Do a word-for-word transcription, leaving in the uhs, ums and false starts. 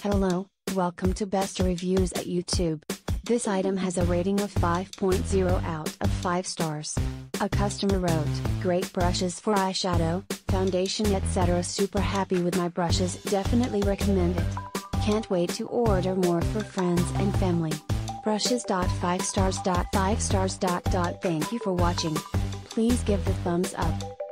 Hello, welcome to Best Reviews at YouTube. This item has a rating of five point zero out of five stars. A customer wrote, "Great brushes for eyeshadow, foundation et cetera. Super happy with my brushes, definitely recommend it. Can't wait to order more for friends and family. Brushes. five stars. five stars. Thank you for watching. Please give the thumbs up.